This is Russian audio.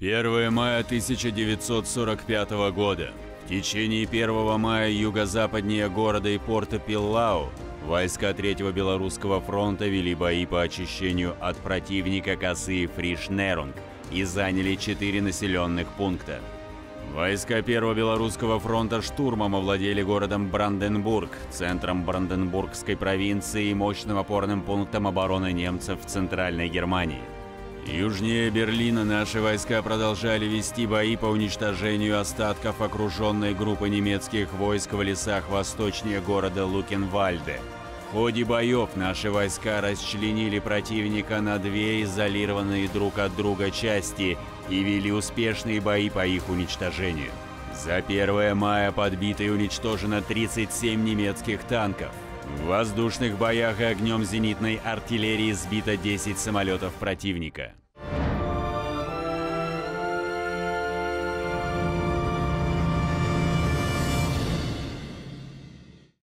1 мая 1945 года. В течение 1 мая юго-западнее города и порта Пиллау войска 3-го Белорусского фронта вели бои по очищению от противника косы Фришнерунг и заняли 4 населенных пункта. Войска 1-го Белорусского фронта штурмом овладели городом Бранденбург, центром Бранденбургской провинции и мощным опорным пунктом обороны немцев в Центральной Германии. Южнее Берлина наши войска продолжали вести бои по уничтожению остатков окруженной группы немецких войск в лесах восточнее города Лукенвальде. В ходе боев наши войска расчленили противника на 2 изолированные друг от друга части и вели успешные бои по их уничтожению. За 1 мая подбито и уничтожено 37 немецких танков. В воздушных боях и огнем зенитной артиллерии сбито 10 самолетов противника.